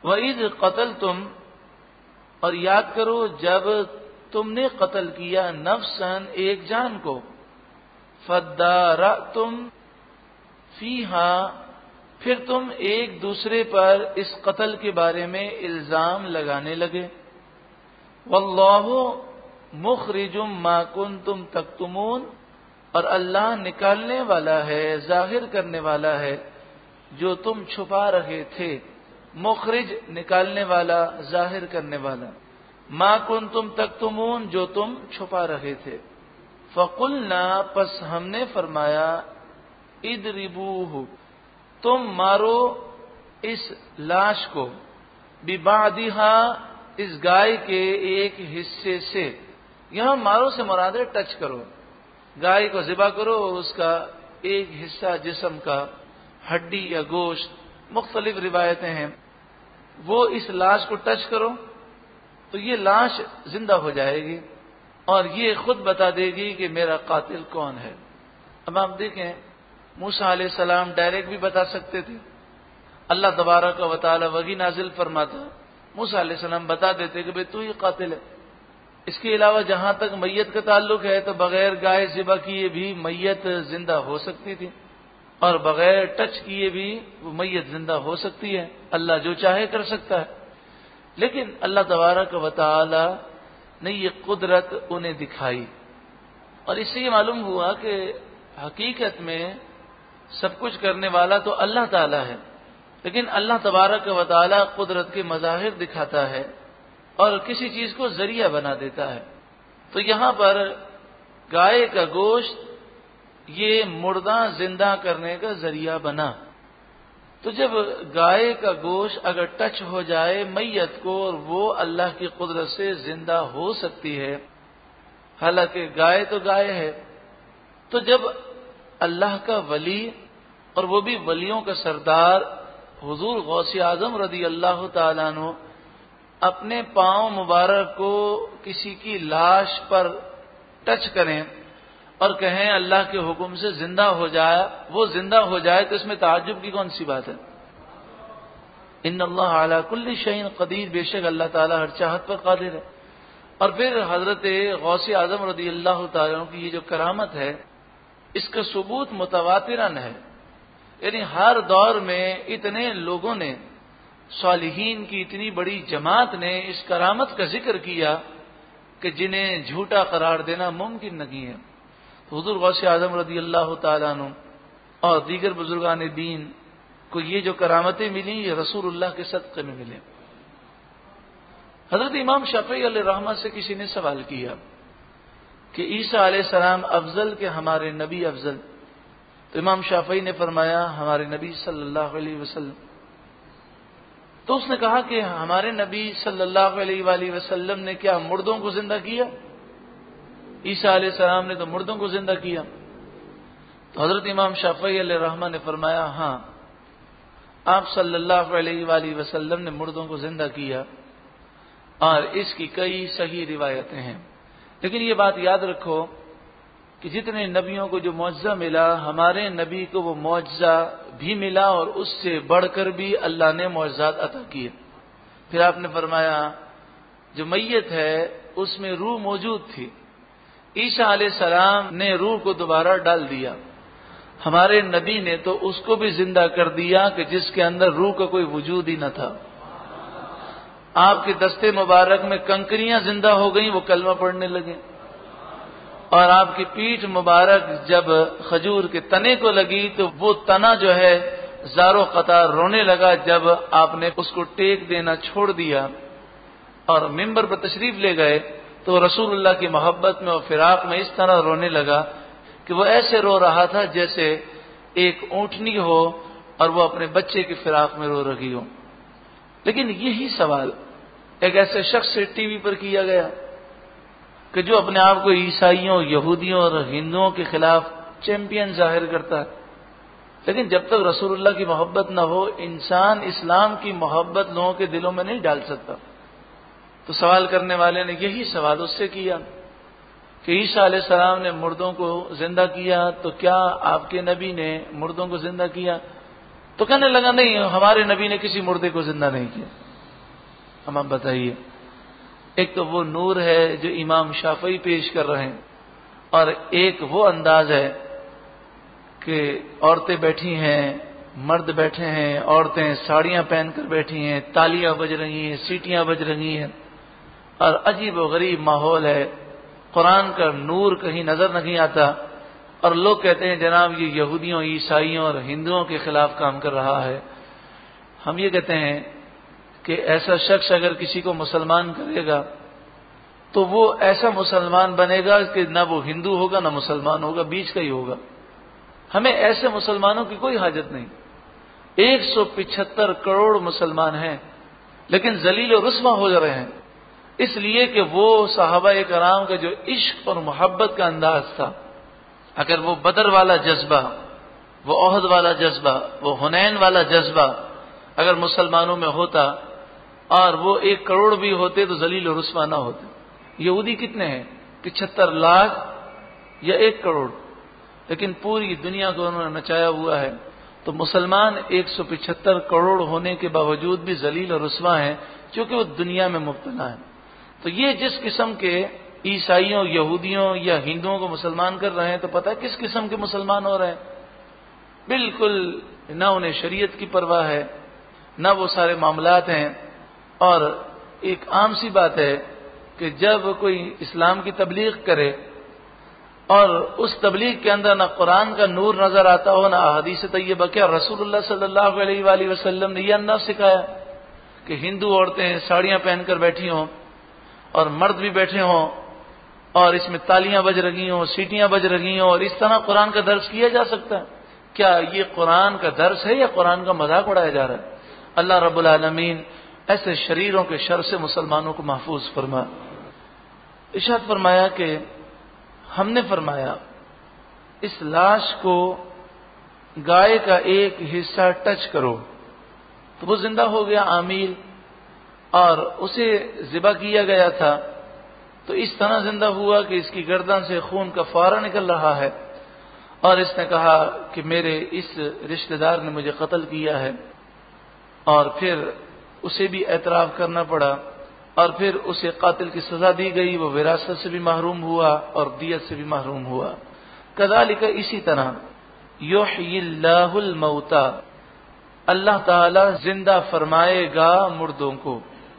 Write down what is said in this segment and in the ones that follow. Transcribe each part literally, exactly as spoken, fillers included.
وَإِذْ قَتَلْتُمْ، اور یاد کرو جب تم نے قتل کیا نفساً ایک جان کو، فَادَّارَأْتُمْ فِيهَا، پھر تم ایک دوسرے پر اس قتل کے بارے میں الزام لگانے لگے، وَاللَّهُ مُخْرِجٌ مَا كُنْتُمْ تَكْتُمُونَ، اور اللہ نکالنے والا ہے، ظاہر کرنے والا ہے جو تم چھپا رہے تھے۔ مخرج نکالنے والا، ظاہر کرنے والا، ما کنتم تکتمون جو تم چھپا رہے تھے۔ فقلنا، پس ہم نے فرمایا، اضربوہ، تم مارو اس لاش کو، ببعضھا، اس گائے کے ایک حصے سے۔ یہاں مارو سے مراد ہے ٹچ کرو، گائے کو ذبح کرو اور اس کا ایک حصہ جسم کا، ہڈی یا گوشت، مختلف روایتیں ہیں، وہ اس لاش کو ٹچ کرو تو یہ لاش زندہ ہو جائے گی اور یہ خود بتا دے گی کہ میرا قاتل کون ہے۔ اب آپ دیکھیں، موسیٰ علیہ السلام ڈائریکٹ بھی بتا سکتے تھے، اللہ تبارک و تعالی وحی نازل فرماتا، موسیٰ علیہ السلام بتا دیتے کہ بھئی تو ہی قاتل ہے۔ اس کے علاوہ جہاں تک میت کا تعلق ہے تو بغیر گائے ذبح کیے بھی میت زندہ ہو سکتی تھی، اور بغیر ٹچ کیے بھی وہ میت زندہ ہو سکتی ہے، اللہ جو چاہے کر سکتا ہے۔ لیکن اللہ تبارک و تعالی نے یہ قدرت انہیں دکھائی، اور اس سے یہ معلوم ہوا کہ حقیقت میں سب کچھ کرنے والا تو اللہ تعالی ہے، لیکن اللہ تبارک و تعالی قدرت کے مظاہر دکھاتا ہے اور کسی چیز کو ذریعہ بنا دیتا ہے۔ تو یہاں پر گائے کا گوشت یہ مردہ زندہ کرنے کا ذریعہ بنا۔ تو جب گائے کا گوشت اگر ٹچ ہو جائے میت کو اور وہ اللہ کی قدرت سے زندہ ہو سکتی ہے، حالانکہ گائے تو گائے ہے، تو جب اللہ کا ولی اور وہ بھی ولیوں کا سردار حضور غوث اعظم رضی اللہ تعالیٰ عنہ اپنے پاؤں مبارک کو کسی کی لاش پر ٹچ کریں اور کہیں اللہ کے حکم سے زندہ ہو جائے، وہ زندہ ہو جائے، تو اس میں تعجب کی کون سی بات ہے؟ ان اللہ علی کل شیء قدیر، بے شک اللہ تعالیٰ ہر چاہت پر قادر ہے۔ اور پھر حضرت غوث اعظم رضی اللہ تعالیٰ عنہ کی یہ جو کرامت ہے، اس کا ثبوت متواتراً ہے، یعنی ہر دور میں اتنے لوگوں نے، صالحین کی اتنی بڑی جماعت نے اس کرامت کا ذکر کیا کہ جنہیں جھوٹا قرار دینا ممکن نہیں ہے۔ حضور غوث اعظم رضی اللہ تعالیٰ عنہ اور دیگر بزرگان دین کو یہ جو کرامتیں ملی یہ رسول اللہ کے صدقے میں ملے۔ حضرت امام شافعی علیہ رحمہ سے کسی نے سوال کیا کہ عیسیٰ علیہ السلام افضل کہ ہمارے نبی افضل؟ تو امام شافعی نے فرمایا ہمارے نبی صلی اللہ علیہ وسلم۔ تو اس نے کہا کہ ہمارے نبی صلی اللہ علیہ وآلہ وسلم نے کیا مردوں کو زندہ کیا؟ عیسیٰ علیہ السلام نے تو مردوں کو زندہ کیا۔ تو حضرت امام شافعی علیہ رحمہ نے فرمایا ہاں، آپ صلی اللہ علیہ وآلہ وسلم نے مردوں کو زندہ کیا، اور اس کی کئی صحیح روایتیں ہیں، لیکن یہ بات یاد رکھو کہ جتنے نبیوں کو جو معجزہ ملا، ہمارے نبی کو وہ معجزہ بھی ملا اور اس سے بڑھ کر بھی اللہ نے معجزات عطا کیے۔ پھر آپ نے فرمایا جو میت ہے اس میں روح موجود تھی، عیسیٰ علیہ السلام نے روح کو دوبارہ ڈال دیا، ہمارے نبی نے تو اس کو بھی زندہ کر دیا کہ جس کے اندر روح کا کوئی وجود ہی نہ تھا۔ آپ کے دستے مبارک میں کنکریاں زندہ ہو گئیں، وہ کلمہ پڑھنے لگے، اور آپ کی پیٹھ مبارک جب کھجور کے تنے کو لگی تو وہ تنا جو ہے زارو قطار رونے لگا جب آپ نے اس کو ٹیک دینا چھوڑ دیا اور ممبر پر تشریف لے گئے تو رسول اللہ کی محبت میں اور فراق میں اس طرح رونے لگا کہ وہ ایسے رو رہا تھا جیسے ایک اونٹنی ہو اور وہ اپنے بچے کی فراق میں رو رہی ہو۔ لیکن یہی سوال ایک ایسے شخص سے ٹی وی پر کیا گیا کہ جو اپنے آپ کو عیسائیوں، یہودیوں اور ہندوؤں کے خلاف چیمپئن ظاہر کرتا ہے، لیکن جب تک رسول اللہ کی محبت نہ ہو انسان اسلام کی محبت لوگوں کے دلوں میں نہیں ڈال سکتا۔ تو سوال کرنے والے نے یہی سوال اس سے کیا کہ عیسیٰ علیہ السلام نے مردوں کو زندہ کیا تو کیا آپ کے نبی نے مردوں کو زندہ کیا؟ تو کہنے لگا نہیں، ہمارے نبی نے کسی مردے کو زندہ نہیں کیا۔ ہم آپ بتائیے. ایک تو وہ نور ہے جو امام شافعی پیش کر رہے ہیں، اور ایک وہ انداز ہے کہ عورتیں بیٹھی ہیں، مرد بیٹھے ہیں، عورتیں ساڑیاں پہن کر بیٹھی ہیں، تالیاں بج رہی ہیں، سیٹیاں بج رہی ہیں، اور عجیب و غریب ماحول ہے. قرآن کا نور کہیں نظر نہیں آتا، اور لوگ کہتے ہیں جناب یہ یہودیوں، عیسائیوں اور ہندوؤں کے خلاف کام کر رہا ہے. ہم یہ کہتے ہیں کہ ایسا شخص اگر کسی کو مسلمان کرے گا تو وہ ایسا مسلمان بنے گا کہ نہ وہ ہندو ہوگا نہ مسلمان ہوگا، بیچ کا ہی ہوگا. ہمیں ایسے مسلمانوں کی کوئی حاجت نہیں. ایک سو پچہتر کروڑ مسلمان ہیں لیکن ذلیل و رسوا ہو جا رہے ہیں، اس لیے کہ وہ صحابہ کرام کا جو عشق اور محبت کا انداز تھا، اگر وہ بدر والا جذبہ، وہ احد والا جذبہ، وہ حنین والا جذبہ اگر مسلمانوں میں ہوتا اور وہ ایک کروڑ بھی ہوتے تو ذلیل و رسوا نہ ہوتے. یہودی کتنے ہیں؟ پچہتر لاکھ یا ایک کروڑ، لیکن پوری دنیا کو انہوں نے نچایا ہوا ہے. تو مسلمان ایک سو پچہتر کروڑ ہونے کے باوجود بھی ذلیل اور رسوا ہیں کیونکہ وہ دنیا میں مبتلا ہیں. تو یہ جس قسم کے عیسائیوں، یہودیوں یا ہندوؤں کو مسلمان کر رہے ہیں تو پتہ ہے کس قسم کے مسلمان ہو رہے ہیں. بالکل نہ انہیں شریعت کی پرواہ ہے، نہ وہ سارے معاملات ہیں. اور ایک عام سی بات ہے کہ جب کوئی اسلام کی تبلیغ کرے اور اس تبلیغ کے اندر نہ قرآن کا نور نظر آتا ہو نہ احادیث طیبہ، کیا رسول اللہ صلی اللہ علیہ وآلہ وسلم نے یہ انداز سکھایا کہ ہندو عورتیں ساڑیاں پہن کر بیٹھی ہوں اور مرد بھی بیٹھے ہوں اور اس میں تالیاں بج رہی ہوں، سیٹیاں بج رہی ہوں، اور اس طرح قرآن کا درس کیا جا سکتا ہے؟ کیا یہ قرآن کا درس ہے یا قرآن کا مذاق اڑایا جا رہا ہے؟ اللہ رب العالمین ایسے شریروں کے شر سے مسلمانوں کو محفوظ فرما. ارشاد فرمایا کہ ہم نے فرمایا اس لاش کو گائے کا ایک حصہ ٹچ کرو تو وہ زندہ ہو گیا عامیل، اور اسے ذبح کیا گیا تھا تو اس طرح زندہ ہوا کہ اس کی گردن سے خون کا فوارہ نکل رہا ہے، اور اس نے کہا کہ میرے اس رشتہ دار نے مجھے قتل کیا ہے. اور پھر اسے بھی اعتراف کرنا پڑا، اور پھر اسے قاتل کی سزا دی گئی، وہ وراثت سے بھی محروم ہوا اور دیت سے بھی محروم ہوا. کذالک اسی طرح یحیی اللہ الموتى، اللہ تعالی زندہ فرمائے گا مردوں کو.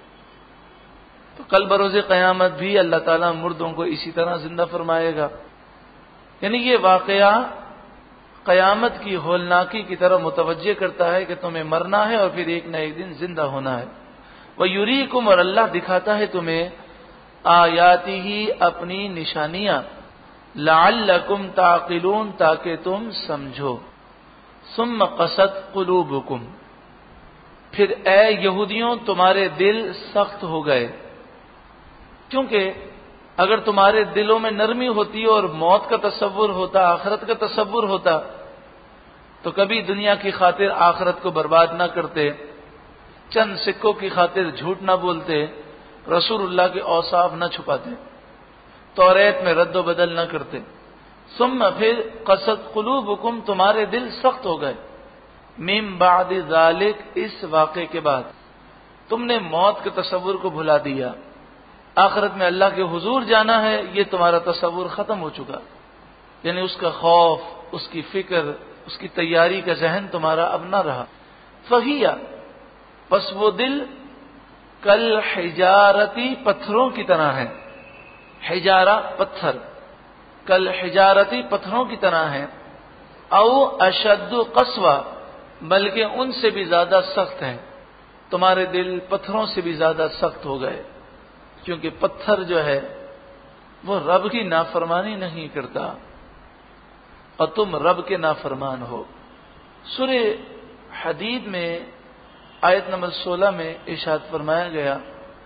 تو کل بروز قیامت بھی اللہ تعالیٰ مردوں کو اسی طرح زندہ فرمائے گا. یعنی یہ واقعہ قیامت کی ہولناکی کی طرف متوجہ کرتا ہے کہ تمہیں مرنا ہے اور پھر ایک نہ ایک دن زندہ ہونا ہے. وَيُرِيكُمْ، اور اللہ دکھاتا ہے تمہیں آیاتی ہی اپنی نشانیاں، لعلکم تعقلون، تاکہ تم سمجھو. ثم قست قلوبکم، پھر اے یہودیوں تمہارے دل سخت ہو گئے. کیونکہ اگر تمہارے دلوں میں نرمی ہوتی اور موت کا تصور ہوتا، آخرت کا تصور ہوتا، تو کبھی دنیا کی خاطر آخرت کو برباد نہ کرتے، چند سکوں کی خاطر جھوٹ نہ بولتے، رسول اللہ کے اوصاف نہ چھپاتے، توریت میں رد و بدل نہ کرتے. ثم پھر قست قلوبکم، تمہارے دل سخت ہو گئے. من بعد ذالک، اس واقعے کے بعد تم نے موت کے تصور کو بھلا دیا، آخرت میں اللہ کے حضور جانا ہے یہ تمہارا تصور ختم ہو چکا. یعنی اس کا خوف، اس کی فکر، اس کی تیاری کا ذہن تمہارا اب نہ رہا. فہیا، پس وہ دل کل حجارتی، پتھروں کی طرح ہے. حجارہ پتھر، کل حجارتی پتھروں کی طرح ہے. او اشد قسوہ، بلکہ ان سے بھی زیادہ سخت ہیں. تمہارے دل پتھروں سے بھی زیادہ سخت ہو گئے، کیونکہ پتھر جو ہے وہ رب کی نافرمانی نہیں کرتا اور تم رب کے نافرمان ہو. سورہ حدید میں آیت نمبر سولہ میں ارشاد فرمایا گیا،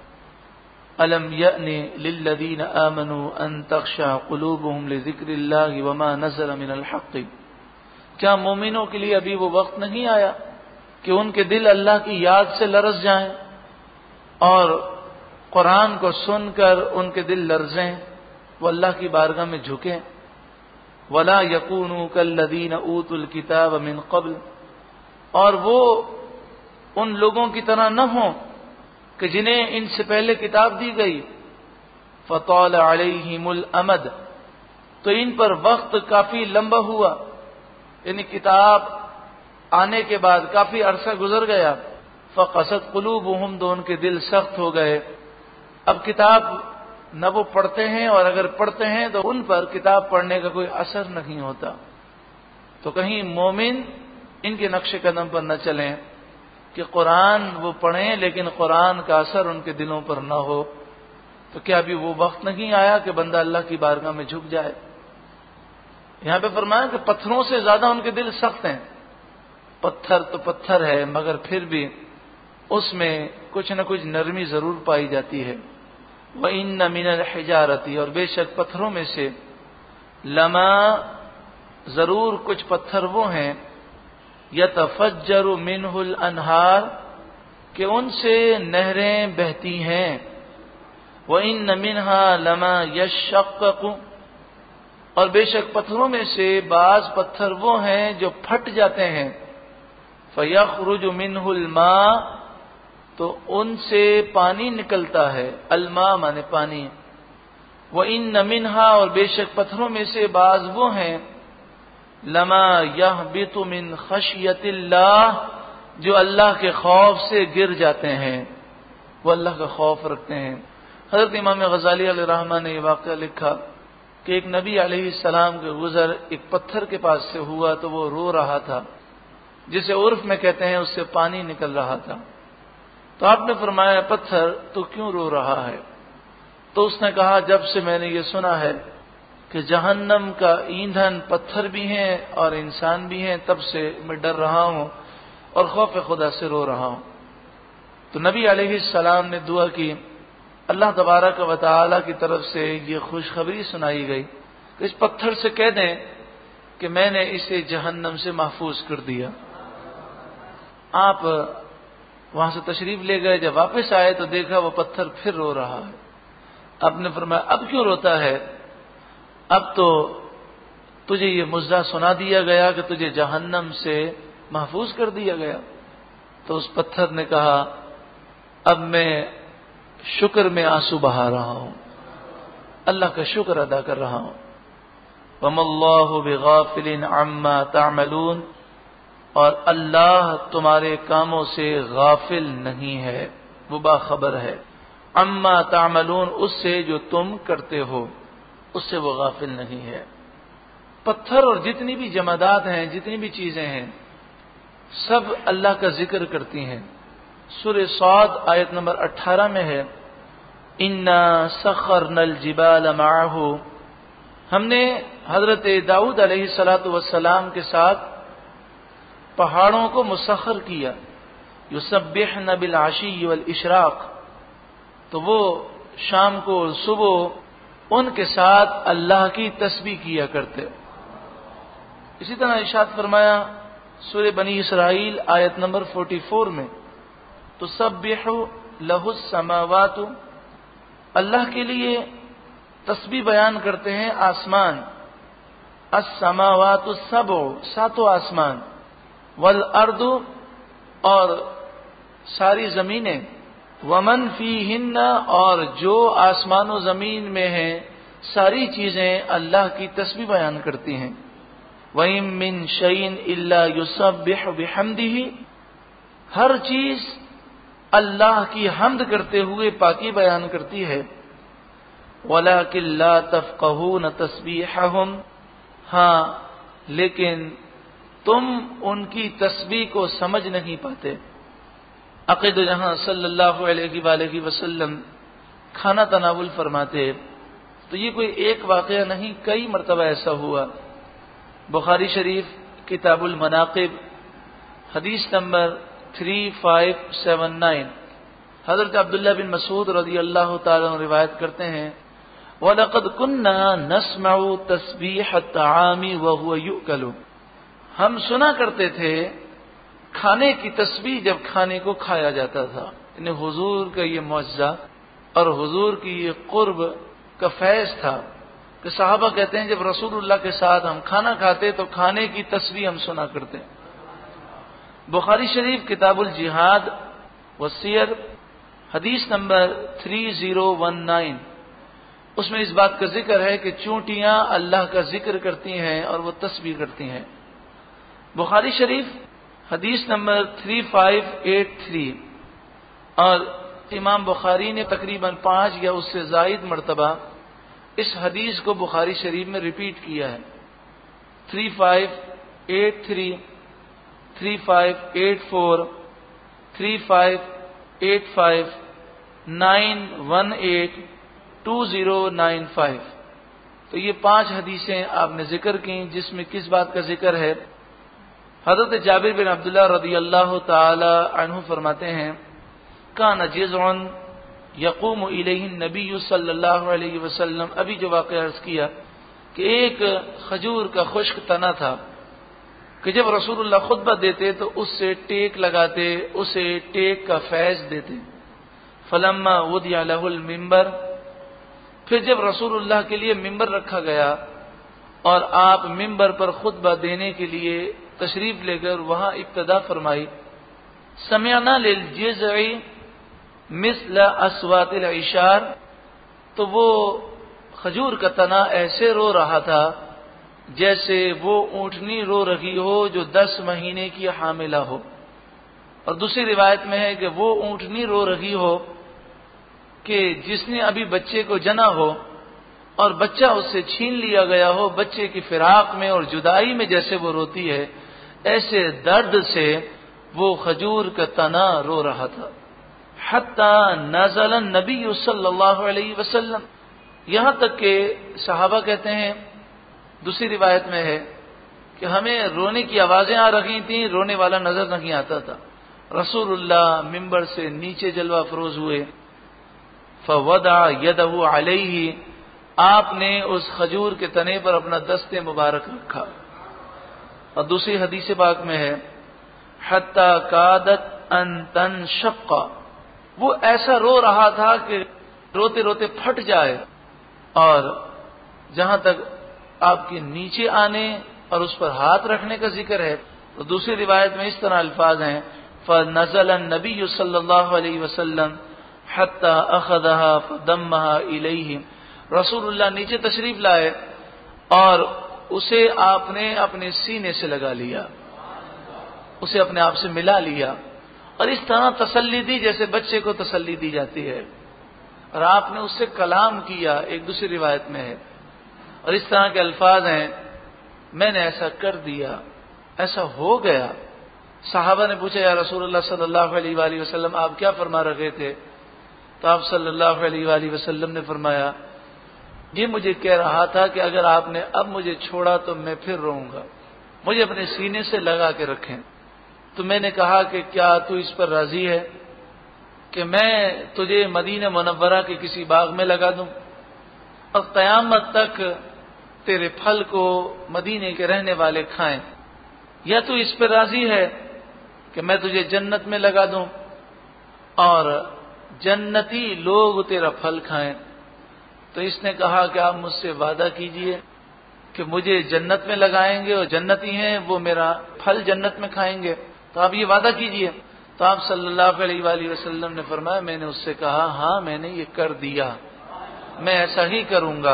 الم یأن للذین آمنوا ان تخشع قلوبهم لذکر اللہ وما نزل من الحق، کیا مومنوں کے لیے ابھی وہ وقت نہیں آیا کہ ان کے دل اللہ کی یاد سے لرز جائیں اور قرآن کو سن کر ان کے دل لرزیں، وہ اللہ کی بارگاہ میں جھکیں. ولا یکونوا کالذین اوتوا الکتاب من قبل، اور وہ ان لوگوں کی طرح نہ ہوں کہ جنہیں ان سے پہلے کتاب دی گئی، فطال علیہم الامد، تو ان پر وقت کافی لمبا ہوا، یعنی کتاب آنے کے بعد کافی عرصہ گزر گیا، فقست قلوبہم، تو ان کے دل سخت ہو گئے۔ اب کتاب نہ وہ پڑھتے ہیں، اور اگر پڑھتے ہیں تو ان پر کتاب پڑھنے کا کوئی اثر نہیں ہوتا۔ تو کہیں مومن ان کے نقش قدم پر نہ چلیں کہ قرآن وہ پڑھیں لیکن قرآن کا اثر ان کے دلوں پر نہ ہو۔ تو کیا ابھی وہ وقت نہیں آیا کہ بندہ اللہ کی بارگاہ میں جھک جائے؟ یہاں پہ فرمایا کہ پتھروں سے زیادہ ان کے دل سخت ہیں۔ پتھر تو پتھر ہے، مگر پھر بھی اس میں کچھ نہ کچھ نرمی ضرور پائی جاتی ہے۔ وَإِنَّ مِنَ الْحِجَارَةِ، اور بے شک پتھروں میں سے، لما، ضرور کچھ پتھر وہ ہیں، یتفجر منہ الانہار، کہ ان سے نہریں بہتی ہیں، وَإِنَّ مِنْهَا لَمَا يَشَّقَّقُ، اور بے شک پتھروں میں سے بعض پتھر وہ ہیں جو پھٹ جاتے ہیں، فَيَخْرُجُ مِنْهُ الْمَاءُ، تو ان سے پانی نکلتا ہے، الماء مانے پانی، وَإِنَّ مِنْهَا، اور بے شک پتھروں میں سے بعض وہ ہیں، لما يهبط من خشیت اللہ، جو اللہ کے خوف سے گر جاتے ہیں، وہ اللہ کا خوف رکھتے ہیں۔ حضرت امام غزالی علیہ الرحمہ نے یہ واقعہ لکھا کہ ایک نبی علیہ السلام کے گزر ایک پتھر کے پاس سے ہوا تو وہ رو رہا تھا، جسے عرف میں کہتے ہیں اس سے پانی نکل رہا تھا۔ تو آپ نے فرمایا پتھر تو کیوں رو رہا ہے؟ تو اس نے کہا جب سے میں نے یہ سنا ہے کہ جہنم کا ایندھن پتھر بھی ہیں اور انسان بھی ہیں، تب سے میں ڈر رہا ہوں اور خوف خدا سے رو رہا ہوں۔ تو نبی علیہ السلام نے دعا کی، اللہ تبارک و تعالی کی طرف سے یہ خوشخبری سنائی گئی کہ اس پتھر سے کہہ دیں کہ میں نے اسے جہنم سے محفوظ کر دیا۔ آپ وہاں سے تشریف لے گئے، جب واپس آئے تو دیکھا وہ پتھر پھر رو رہا ہے۔ آپ نے فرمایا اب کیوں روتا ہے؟ اب تو تجھے یہ مژدہ سنا دیا گیا کہ تجھے جہنم سے محفوظ کر دیا گیا۔ تو اس پتھر نے کہا اب میں شکر میں آنسو بہا رہا ہوں، اللہ کا شکر ادا کر رہا ہوں۔ وَمَا اللَّهُ بِغَافِلٍ عَمَّا تَعْمَلُونَ، اور اللہ تمہارے کاموں سے غافل نہیں ہے، وہ باخبر ہے، عَمَّا تَعْمَلُونَ، اس سے جو تم کرتے ہو، اس سے وہ غافل نہیں ہے۔ پتھر اور جتنی بھی جمادات ہیں، جتنی بھی چیزیں ہیں، سب اللہ کا ذکر کرتی ہیں۔ سورہ صاد آیت نمبر اٹھارہ میں ہے، اِنَّا سَخَّرْنَا الْجِبَالَ مَعَهُ، ہم نے حضرت داؤد علیہ الصلاۃ والسلام کے ساتھ پہاڑوں کو مسخر کیا، یسبحن بالعشی والاشراق، تو وہ شام کو اور صبح ان کے ساتھ اللہ کی تسبیح کیا کرتے۔ اسی طرح ارشاد فرمایا سورہ بنی اسرائیل آیت نمبر چوالیس میں، تسبح لہ السماوات، اللہ کے لیے تسبیح بیان کرتے ہیں آسمان، السماوات السبع، ساتوں آسمان، والارض، اور ساری زمینیں، ومن فیہن، اور جو آسمان و زمین میں ہیں ساری چیزیں اللہ کی تسبیح بیان کرتی ہیں۔ وَإِن مِّن شَيْءٍ إِلَّا يُسَبِّحُ بِحَمْدِهِ، ہر چیز اللہ کی حمد کرتے ہوئے پاکی بیان کرتی ہے۔ وَلَٰكِن لَّا تَفْقَهُونَ تَسْبِيحَهُمْ، ہاں لیکن تم ان کی تسبیح کو سمجھ نہیں پاتے۔ عقید جہاں صلی اللہ علیہ وآلہ وسلم کھانا تناول فرماتے تو یہ کوئی ایک واقعہ نہیں، کئی مرتبہ ایسا ہوا۔ بخاری شریف کتاب المناقب حدیث نمبر تین پانچ سات نو، حضرت عبداللہ بن مسعود رضی اللہ تعالیٰ عنہ روایت کرتے ہیں، وَلَقَدْ كُنَّا نَسْمَعُ تَسْبِيحَ الطَّعَامِ وَهُوَ يُؤْكَلُ، ہم سنا کرتے تھے کھانے کی تسبیح جب کھانے کو کھایا جاتا تھا۔ یعنی حضور کا یہ معجزہ اور حضور کی یہ قرب کا فیض تھا کہ صحابہ کہتے ہیں جب رسول اللہ کے ساتھ ہم کھانا کھاتے تو کھانے کی تسبیح ہم سنا کرتے۔ بخاری شریف کتاب الجہاد والسیر حدیث نمبر تین ہزار انیس، اس میں اس بات کا ذکر ہے کہ چونٹیاں اللہ کا ذکر کرتی ہیں اور وہ تسبیح کرتی ہیں۔ بخاری شریف حدیث نمبر تین ہزار پانچ سو تراسٹی، اور امام بخاری نے تقریباً پانچ یا اس سے زائد مرتبہ اس حدیث کو بخاری شریف میں ریپیٹ کیا ہے۔ تین ہزار پانچ سو تراسٹی، تین ہزار پانچ سو چوراسی، تین ہزار پانچ سو پچاسی، نو سو اٹھارہ، دو ہزار پچانوے۔ تو یہ پانچ حدیثیں آپ نے ذکر کی، جس میں کس بات کا ذکر ہے؟ حضرت جابر بن عبداللہ رضی اللہ تعالی عنہ فرماتے ہیں، کان جزع یقوم الیہ النبی صلی اللہ علیہ وسلم، ابھی جو واقعہ عرض کیا کہ ایک کھجور کا خشک تنا تھا کہ جب رسول اللہ خطبہ دیتے تو اس سے ٹیک لگاتے، اسے ٹیک کا فیض دیتے۔ فلما وضع له المنبر، پھر جب رسول اللہ کے لیے ممبر رکھا گیا اور آپ ممبر پر خطبہ دینے کے لیے تشریف لے کر وہاں ابتدا فرمائی، سمعنا للجزع مثل اصوات العشار، تو وہ کھجور کا تنا ایسے رو رہا تھا جیسے وہ اونٹنی رو رہی ہو جو دس مہینے کی حاملہ ہو، اور دوسری روایت میں ہے کہ وہ اونٹنی رو رہی ہو کہ جس نے ابھی بچے کو جنا ہو اور بچہ اس سے چھین لیا گیا ہو، بچے کی فراق میں اور جدائی میں جیسے وہ روتی ہے، ایسے درد سے وہ کھجور کا تنا رو رہا تھا۔ حتی نزل النبی صلی اللہ علیہ وسلم، یہاں تک کہ صحابہ کہتے ہیں، دوسری روایت میں ہے کہ ہمیں رونے کی آوازیں آ رہی تھیں، رونے والا نظر نہیں آتا تھا۔ رسول اللہ ممبر سے نیچے جلوہ افروز ہوئے، فوضع یدہ علیہ، آپ نے اس کھجور کے تنے پر اپنا دست مبارک رکھا۔ اور دوسری حدیث پاک میں ہے، حتی کادت ان تنشق، وہ ایسا رو رہا تھا کہ روتے روتے پھٹ جائے۔ اور جہاں تک آپ کے نیچے آنے اور اس پر ہاتھ رکھنے کا ذکر ہے تو دوسری روایت میں اس طرح الفاظ ہیں، فنزل النبی صلی اللہ علیہ وسلم حتی اخذها فضمها الیہ، رسول اللہ نیچے تشریف لائے اور اسے آپ نے اپنے سینے سے لگا لیا، اسے اپنے آپ سے ملا لیا، اور اس طرح تسلی دی جیسے بچے کو تسلی دی جاتی ہے، اور آپ نے اس سے کلام کیا، ایک دوسری روایت میں ہے، اور اس طرح کے الفاظ ہیں، میں نے ایسا کر دیا، ایسا ہو گیا۔ صحابہ نے پوچھا، یا رسول اللہ صلی اللہ علیہ وآلہ وسلم آپ کیا فرما رہے تھے؟ تو آپ صلی اللہ علیہ وآلہ وسلم نے فرمایا، یہ مجھے کہہ رہا تھا کہ اگر آپ نے اب مجھے چھوڑا تو میں پھر روؤں گا، مجھے اپنے سینے سے لگا کے رکھیں۔ تو میں نے کہا کہ کیا تو اس پر راضی ہے کہ میں تجھے مدینہ منورہ کے کسی باغ میں لگا دوں اور قیامت تک تیرے پھل کو مدینے کے رہنے والے کھائیں، یا تو اس پر راضی ہے کہ میں تجھے جنت میں لگا دوں اور جنتی لوگ تیرا پھل کھائیں؟ تو اس نے کہا کہ آپ مجھ سے وعدہ کیجئے کہ مجھے جنت میں لگائیں گے اور جنتی ہیں وہ میرا پھل جنت میں کھائیں گے، تو آپ یہ وعدہ کیجئے۔ تو آپ صلی اللہ علیہ وآلہ وسلم نے فرمایا، میں نے اس سے کہا ہاں میں نے یہ کر دیا، میں ایسا ہی کروں گا۔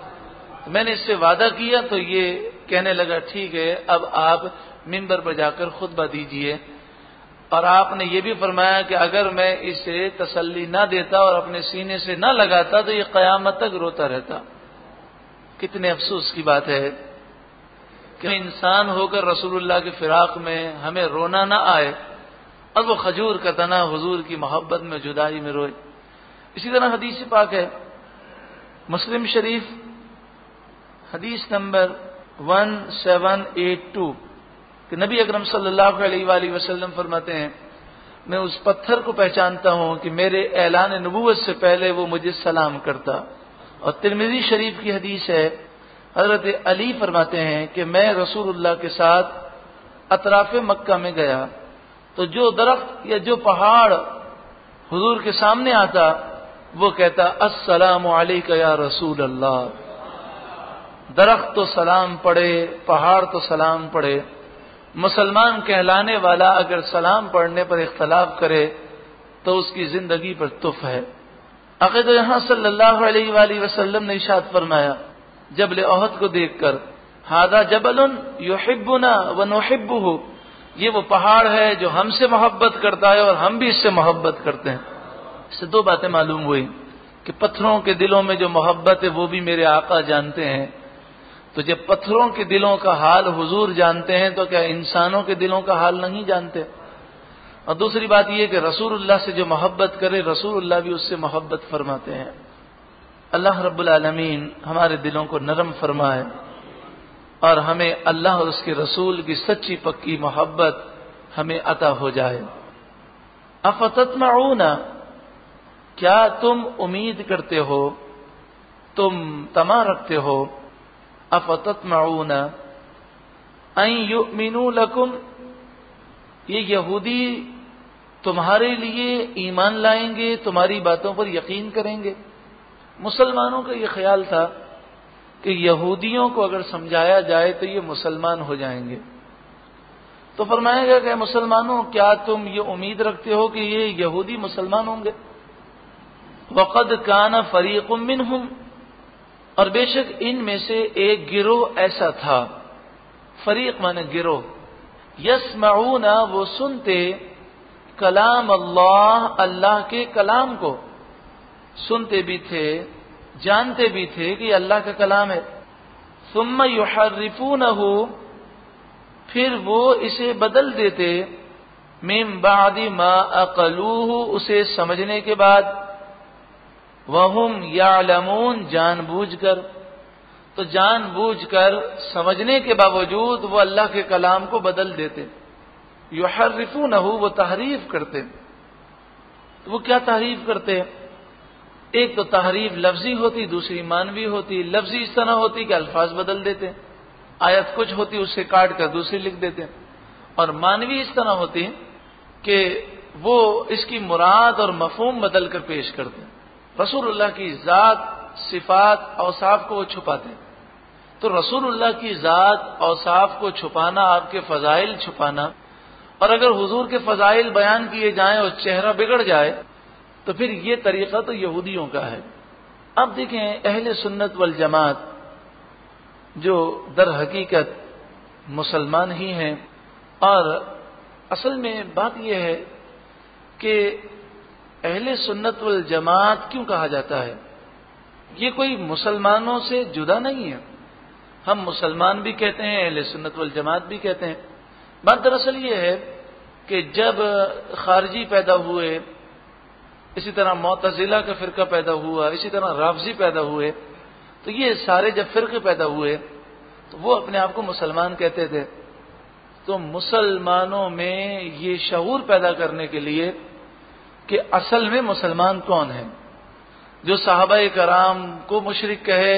میں نے اس سے وعدہ کیا تو یہ کہنے لگا ٹھیک ہے، اب آپ منبر پر جا کر خطبہ دیجئے۔ اور آپ نے یہ بھی فرمایا کہ اگر میں اسے تسلی نہ دیتا اور اپنے سینے سے نہ لگاتا تو یہ قیامت تک روتا رہتا۔ کتنے افسوس کی بات ہے کہ انسان ہو کر رسول اللہ کے فراق میں ہمیں رونا نہ آئے اور وہ کھجور کا تنا حضور کی محبت میں جدائی میں روئے۔ اسی طرح حدیث پاک ہے مسلم شریف حدیث نمبر سیونٹی ایٹ کہ نبی اکرم صلی اللہ علیہ وآلہ وسلم فرماتے ہیں، میں اس پتھر کو پہچانتا ہوں کہ میرے اعلان نبوت سے پہلے وہ مجھے سلام کرتا۔ اور ترمذی شریف کی حدیث ہے، حضرت علی فرماتے ہیں کہ میں رسول اللہ کے ساتھ اطراف مکہ میں گیا تو جو درخت یا جو پہاڑ حضور کے سامنے آتا وہ کہتا السلام علیک یا رسول اللہ۔ درخت تو سلام پڑھے، پہاڑ تو سلام پڑھے، مسلمان کہلانے والا اگر سلام پڑھنے پر اختلاف کرے تو اس کی زندگی پر تف ہے۔ عقید یہاں صلی اللہ علیہ وآلہ وسلم نے ارشاد فرمایا جبل احد کو دیکھ کر، ھذا جبل یحبنا ونحبہ، یہ وہ پہاڑ ہے جو ہم سے محبت کرتا ہے اور ہم بھی اس سے محبت کرتے ہیں۔ اس سے دو باتیں معلوم ہوئی کہ پتھروں کے دلوں میں جو محبت ہے وہ بھی میرے آقا جانتے ہیں، تو جب پتھروں کے دلوں کا حال حضور جانتے ہیں تو کیا انسانوں کے دلوں کا حال نہیں جانتے؟ اور دوسری بات یہ کہ رسول اللہ سے جو محبت کرے رسول اللہ بھی اس سے محبت فرماتے ہیں۔ اللہ رب العالمین ہمارے دلوں کو نرم فرمائے اور ہمیں اللہ اور اس کے رسول کی سچی پکی محبت ہمیں عطا ہو جائے۔ افتطمعون، کیا تم امید کرتے ہو، تم طمع رکھتے ہو، افتطمعون ان یؤمنوا لکم، یہ یہودی تمہارے لیے ایمان لائیں گے، تمہاری باتوں پر یقین کریں گے؟ مسلمانوں کا یہ خیال تھا کہ یہودیوں کو اگر سمجھایا جائے تو یہ مسلمان ہو جائیں گے، تو فرمایا گیا کہ مسلمانوں کیا تم یہ امید رکھتے ہو کہ یہ یہودی مسلمان ہوں گے؟ وقد کان فریق منہم، اور بے شک ان میں سے ایک گروہ ایسا تھا، فریق مانے گروہ، یسمعون، وہ سنتے، کلام اللہ، اللہ کے کلام کو سنتے بھی تھے، جانتے بھی تھے کہ یہ اللہ کا کلام ہے، ثم یحرفونہ، پھر وہ اسے بدل دیتے، من بعد ما عقلوہ، اسے سمجھنے کے بعد، وہم یعلمون، جان بوجھ کر، تو جان بوجھ کر سمجھنے کے باوجود وہ اللہ کے کلام کو بدل دیتے، یحرفونہ، وہ تحریف کرتے۔ تو وہ کیا تحریف کرتے؟ ایک تو تحریف لفظی ہوتی، دوسری مانوی ہوتی۔ لفظی اس طرح ہوتی کہ الفاظ بدل دیتے، آیت کچھ ہوتی اس سے کاٹ کر دوسری لکھ دیتے، اور مانوی اس طرح ہوتی کہ وہ اس کی مراد اور مفہوم بدل کر پیش کرتے۔ رسول اللہ کی ذات، صفات، اوصاف کو وہ چھپاتے، تو رسول اللہ کی ذات، اوصاف کو چھپانا، آپ کے فضائل چھپانا، اور اگر حضور کے فضائل بیان کیے جائیں اور چہرہ بگڑ جائے تو پھر یہ طریقہ تو یہودیوں کا ہے۔ اب دیکھیں اہل سنت والجماعت جو در حقیقت مسلمان ہی ہیں، اور اصل میں بات یہ ہے کہ اہل سنت والجماعت کیوں کہا جاتا ہے؟ یہ کوئی مسلمانوں سے جدا نہیں ہے، ہم مسلمان بھی کہتے ہیں، اہل سنت والجماعت بھی کہتے ہیں۔ بات دراصل یہ ہے کہ جب خارجی پیدا ہوئے، اسی طرح معتزلہ کا فرقہ پیدا ہوا، اسی طرح رافضی پیدا ہوئے، تو یہ سارے جب فرقے پیدا ہوئے تو وہ اپنے آپ کو مسلمان کہتے تھے۔ تو مسلمانوں میں یہ شعور پیدا کرنے کے لیے کہ اصل میں مسلمان کون ہے، جو صحابہ کرام کو مشرک کہے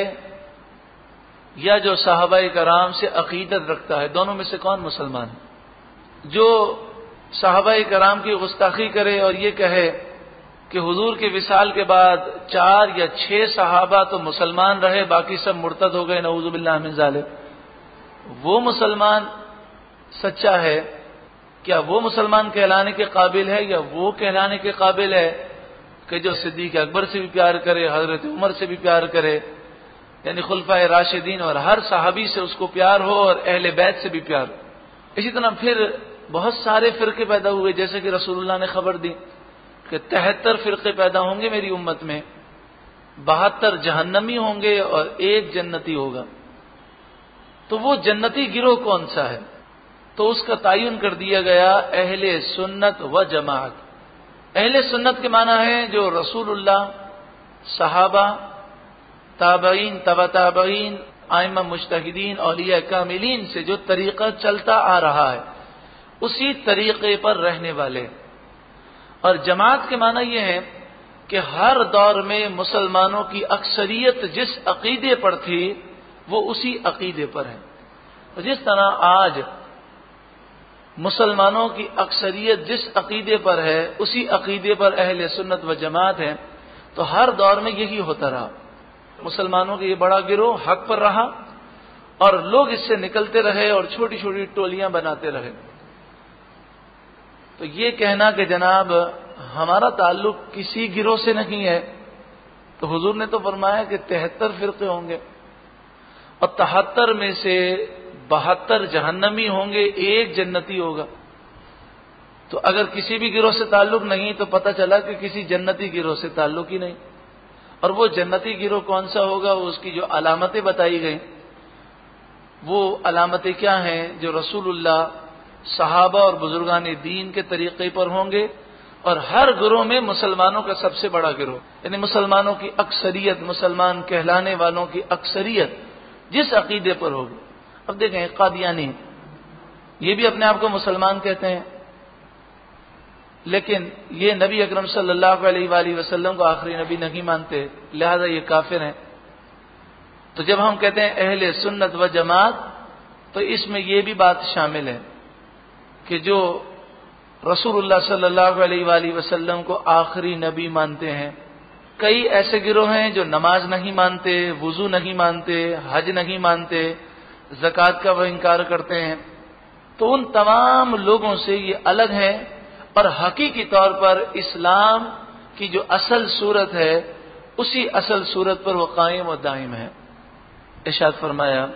یا جو صحابہ کرام سے عقیدت رکھتا ہے، دونوں میں سے کون مسلمان ہے؟ جو صحابہ کرام کی گستاخی کرے اور یہ کہے کہ حضور کے وصال کے بعد چار یا چھ صحابہ تو مسلمان رہے، باقی سب مرتد ہو گئے، نعوذ باللہ من ذالک، وہ مسلمان سچا ہے؟ کیا وہ مسلمان کہلانے کے قابل ہے، یا وہ کہلانے کے قابل ہے کہ جو صدیق اکبر سے بھی پیار کرے، حضرت عمر سے بھی پیار کرے، یعنی خلفائے راشدین اور ہر صحابی سے اس کو پیار ہو اور اہل بیت سے بھی پیار ہو؟ اسی طرح پھر بہت سارے فرقے پیدا ہوئے، جیسے کہ رسول اللہ نے خبر دی کہ تہتر فرقے پیدا ہوں گے میری امت میں، بہتر جہنمی ہوں گے اور ایک جنتی ہوگا۔ تو وہ جنتی گروہ کون سا ہے؟ تو اس کا تعین کر دیا گیا اہل سنت و جماعت۔ اہل سنت کے معنی ہے جو رسول اللہ، صحابہ، تابعین، تبع تابعین، ائمہ مجتہدین، اولیاء کاملین سے جو طریقہ چلتا آ رہا ہے اسی طریقے پر رہنے والے۔ اور جماعت کے معنی یہ ہے کہ ہر دور میں مسلمانوں کی اکثریت جس عقیدے پر تھی وہ اسی عقیدے پر ہے۔ جس طرح آج مسلمانوں کی اکثریت جس عقیدے پر ہے اسی عقیدے پر اہل سنت و جماعت ہے، تو ہر دور میں یہی ہوتا رہا، مسلمانوں کا یہ بڑا گروہ حق پر رہا اور لوگ اس سے نکلتے رہے اور چھوٹی چھوٹی ٹولیاں بناتے رہے۔ تو یہ کہنا کہ جناب ہمارا تعلق کسی گروہ سے نہیں ہے، تو حضور نے تو فرمایا کہ تہتر فرقے ہوں گے اور تہتر میں سے بہتر جہنمی ہوں گے، ایک جنتی ہوگا۔ تو اگر کسی بھی گروہ سے تعلق نہیں تو پتہ چلا کہ کسی جنتی گروہ سے تعلق ہی نہیں۔ اور وہ جنتی گروہ کون سا ہوگا، وہ اس کی جو علامتیں بتائی گئیں، وہ علامتیں کیا ہیں؟ جو رسول اللہ، صحابہ اور بزرگان دین کے طریقے پر ہوں گے، اور ہر گروہ میں مسلمانوں کا سب سے بڑا گروہ، یعنی مسلمانوں کی اکثریت، مسلمان کہلانے والوں کی اکثریت جس عقیدے پر ہوگی۔ اب دیکھیں قادیانی، یہ بھی اپنے آپ کو مسلمان کہتے ہیں، لیکن یہ نبی اکرم صلی اللہ علیہ وآلہ وسلم کو آخری نبی نہیں مانتے، لہذا یہ کافر ہیں۔ تو جب ہم کہتے ہیں اہل سنت و جماعت، تو اس میں یہ بھی بات شامل ہے کہ جو رسول اللہ صلی اللہ علیہ وآلہ وسلم کو آخری نبی مانتے ہیں۔ کئی ایسے گروہ ہیں جو نماز نہیں مانتے، وضو نہیں مانتے، حج نہیں مانتے، زکوٰۃ کا وہ انکار کرتے ہیں۔ تو ان تمام لوگوں سے یہ الگ ہے، اور حقیقی طور پر اسلام کی جو اصل صورت ہے اسی اصل صورت پر وہ قائم و دائم ہے۔ ارشاد فرمایا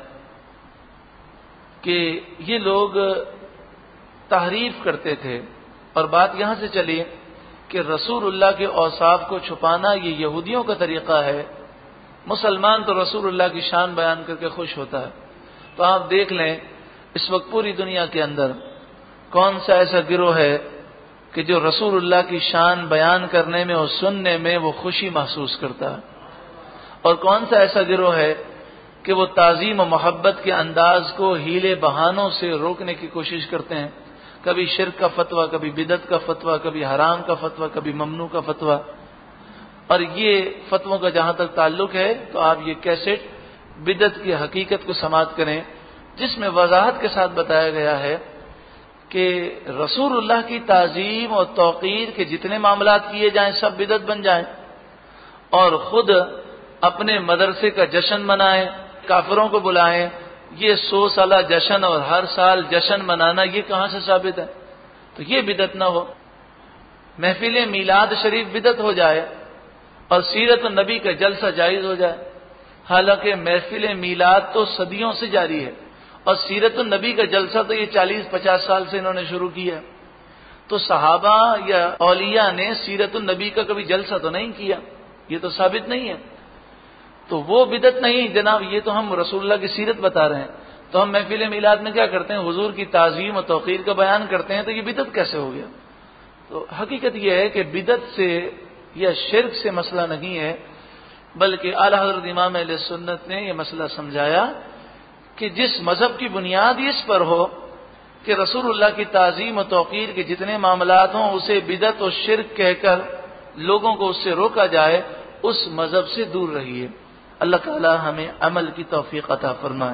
کہ یہ لوگ تحریف کرتے تھے، اور بات یہاں سے چلی کہ رسول اللہ کے اوصاف کو چھپانا یہ یہودیوں کا طریقہ ہے، مسلمان تو رسول اللہ کی شان بیان کر کے خوش ہوتا ہے۔ تو آپ دیکھ لیں اس وقت پوری دنیا کے اندر کون سا ایسا گروہ ہے کہ جو رسول اللہ کی شان بیان کرنے میں اور سننے میں وہ خوشی محسوس کرتا ہے، اور کون سا ایسا گروہ ہے کہ وہ تعظیم و محبت کے انداز کو ہیلے بہانوں سے روکنے کی کوشش کرتے ہیں، کبھی شرک کا فتویٰ، کبھی بدعت کا فتویٰ، کبھی حرام کا فتویٰ، کبھی ممنوع کا فتویٰ۔ اور یہ فتووں کا جہاں تک تعلق ہے تو آپ یہ کیسٹ بدعت کی حقیقت کو سماعت کریں، جس میں وضاحت کے ساتھ بتایا گیا ہے کہ رسول اللہ کی تعظیم اور توقیر کے جتنے معاملات کیے جائیں سب بدعت بن جائیں، اور خود اپنے مدرسے کا جشن منائیں، کافروں کو بلائیں، یہ سو سالہ جشن اور ہر سال جشن منانا یہ کہاں سے ثابت ہے؟ تو یہ بدعت نہ ہو۔ محفل میلاد شریف بدعت ہو جائے اور سیرت النبی کا جلسہ جائز ہو جائے، حالانکہ محفل میلاد تو صدیوں سے جاری ہے، اور سیرت النبی کا جلسہ تو یہ چالیس پچاس سال سے انہوں نے شروع کیا۔ تو صحابہ یا اولیاء نے سیرت النبی کا کبھی جلسہ تو نہیں کیا، یہ تو ثابت نہیں ہے۔ تو وہ بدعت نہیں جناب، یہ تو ہم رسول اللہ کی سیرت بتا رہے ہیں، تو ہم محفل میلاد میں کیا کرتے ہیں؟ حضور کی تعظیم و توقیر کا بیان کرتے ہیں، تو یہ بدعت کیسے ہو گیا؟ تو حقیقت یہ ہے کہ بدعت سے یا شرک سے مسئلہ نہیں ہے، بلکہ اعلیٰ حضرت امام اہل سنت نے یہ مسئلہ سمجھایا کہ جس مذہب کی بنیاد اس پر ہو کہ رسول اللہ کی تعظیم و توقیر کے جتنے معاملات ہوں اسے بدعت و شرک کہہ کر لوگوں کو اس سے روکا جائے، اس مذہب سے دور رہیے۔ اللہ تعالی ہمیں عمل کی توفیق عطا فرمائے۔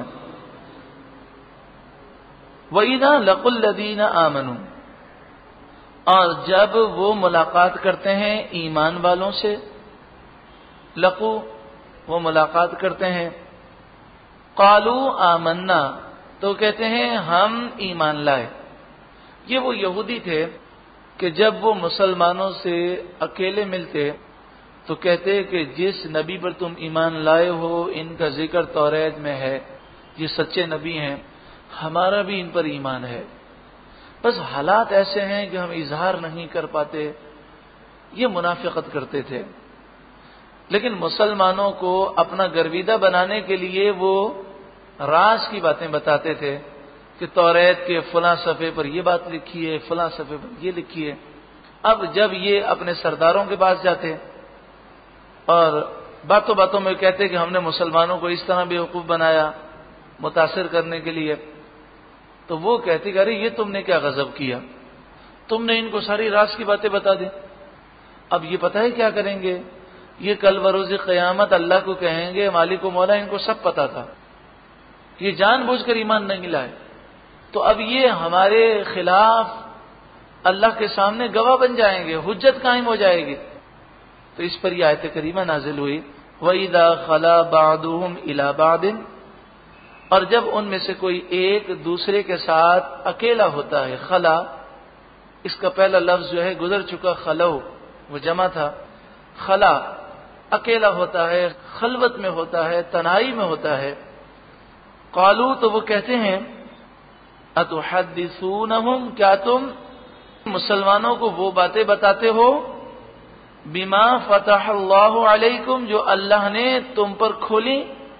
وَإِذَا لَقُوا الَّذِينَ آمَنُوا، اور جب وہ ملاقات کرتے ہیں ایمان والوں سے، لقو وہ ملاقات کرتے ہیں، قالوا آمنا تو کہتے ہیں ہم ایمان لائے۔ یہ وہ یہودی تھے کہ جب وہ مسلمانوں سے اکیلے ملتے تو کہتے کہ جس نبی پر تم ایمان لائے ہو ان کا ذکر توریت میں ہے، یہ سچے نبی ہیں، ہمارا بھی ان پر ایمان ہے، بس حالات ایسے ہیں کہ ہم اظہار نہیں کر پاتے۔ یہ منافقت کرتے تھے، لیکن مسلمانوں کو اپنا گرویدہ بنانے کے لیے وہ راز کی باتیں بتاتے تھے کہ توریت کے فلاں صفحے پر یہ بات لکھی ہے، فلاں صفحے پر یہ لکھی ہے۔ اب جب یہ اپنے سرداروں کے پاس جاتے اور باتوں باتوں میں کہتے کہ ہم نے مسلمانوں کو اس طرح بیوقوف بنایا متاثر کرنے کے لیے، تو وہ کہتے کہ ارے یہ تم نے کیا غضب کیا، تم نے ان کو ساری راز کی باتیں بتا دی۔ اب یہ پتہ ہے کیا کریں گے؟ یہ کل بروز قیامت اللہ کو کہیں گے مالک و مولا ان کو سب پتا تھا، یہ جان بوجھ کر ایمان نہیں لائے، تو اب یہ ہمارے خلاف اللہ کے سامنے گواہ بن جائیں گے، حجت قائم ہو جائے گی۔ تو اس پر یہ آیت کریمہ نازل ہوئی، وَإِذَا خَلَا بَعْضُهُمْ إِلَى بَعْضٍ، اور جب ان میں سے کوئی ایک دوسرے کے ساتھ اکیلا ہوتا ہے، خلا اس کا پہلا لفظ جو ہے گزر چکا، خلو، وہ جمع تھا. خلا اکیلا ہوتا ہے، خلوت میں ہوتا ہے، تنہائی میں ہوتا ہے. قالو تو وہ کہتے ہیں اتحدثونہم، کیا تم مسلمانوں کو وہ باتیں بتاتے ہو بما فتح اللہ علیکم، جو اللہ نے تم پر کھولی،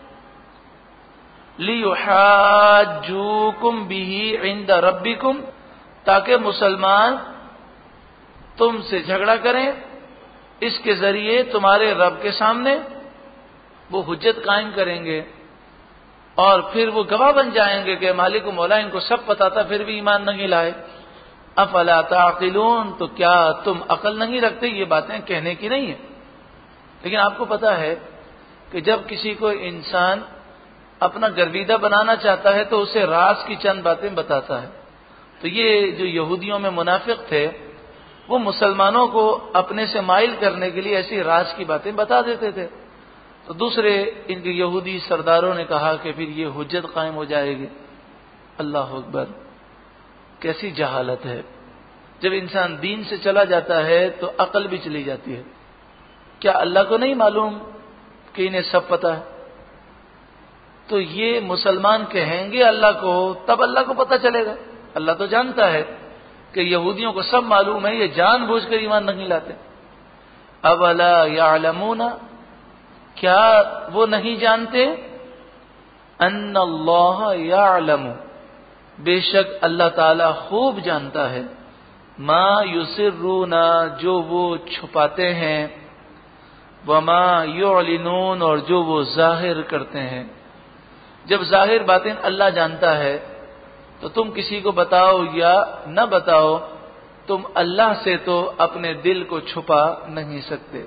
لیحاجوکم بہ عند ربکم، تاکہ مسلمان تم سے جھگڑا کریں اس کے ذریعے تمہارے رب کے سامنے. وہ حجت قائم کریں گے اور پھر وہ گواہ بن جائیں گے کہ مالک و مولا ان کو سب پتا تھا پھر بھی ایمان نہیں لائے. افلا تعقلون، تو کیا تم عقل نہیں رکھتے؟ یہ باتیں کہنے کی نہیں ہیں. لیکن آپ کو پتا ہے کہ جب کسی کو انسان اپنا گرویدہ بنانا چاہتا ہے تو اسے راز کی چند باتیں بتاتا ہے. تو یہ جو یہودیوں میں منافق تھے وہ مسلمانوں کو اپنے سے مائل کرنے کے لیے ایسی راز کی باتیں بتا دیتے تھے. تو دوسرے ان کے یہودی سرداروں نے کہا کہ پھر یہ حجت قائم ہو جائے گی. اللہ اکبر، کیسی جہالت ہے. جب انسان دین سے چلا جاتا ہے تو عقل بھی چلی جاتی ہے. کیا اللہ کو نہیں معلوم کہ انہیں سب پتا ہے؟ تو یہ مسلمان کہیں گے اللہ کو، تب اللہ کو پتا چلے گا. اللہ تو جانتا ہے کہ یہودیوں کو سب معلوم ہے، یہ جان بوجھ کر ایمان نہیں لاتے. اولا یعلمون، کیا وہ نہیں جانتے ان اللہ یعلم، بے شک اللہ تعالی خوب جانتا ہے، ما یسرون، جو وہ چھپاتے ہیں، وما یعلنون، اور جو وہ ظاہر کرتے ہیں. جب ظاہر باتیں اللہ جانتا ہے تو تم کسی کو بتاؤ یا نہ بتاؤ، تم اللہ سے تو اپنے دل کو چھپا نہیں سکتے.